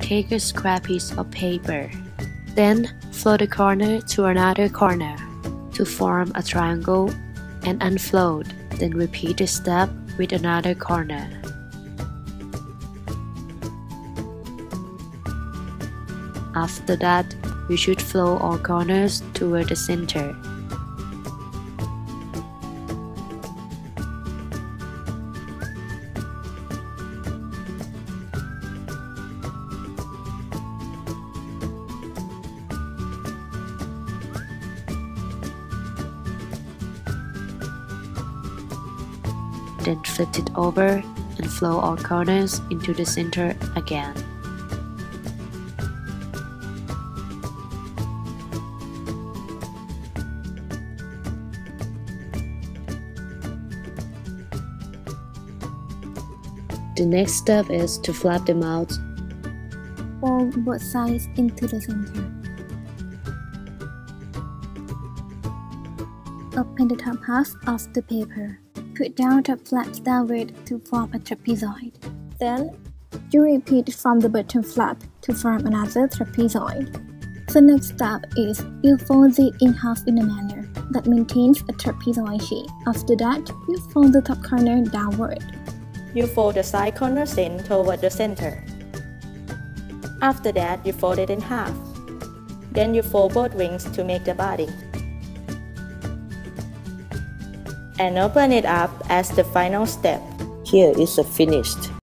take a square piece of paper. Then fold the corner to another corner to form a triangle and unfold. Then repeat the step with another corner. After that, we should fold all corners toward the center. Then flip it over and fold all corners into the center again. The next step is to flap them out. Fold both sides into the center. Open the top half of the paper. Put down the flaps downward to form a trapezoid. Then, you repeat from the bottom flap to form another trapezoid. The next step is you fold it in half in a manner that maintains a trapezoid shape. After that, you fold the top corner downward. You fold the side corners in toward the center. After that, you fold it in half. Then you fold both wings to make the body. And open it up as the final step. Here is the finished.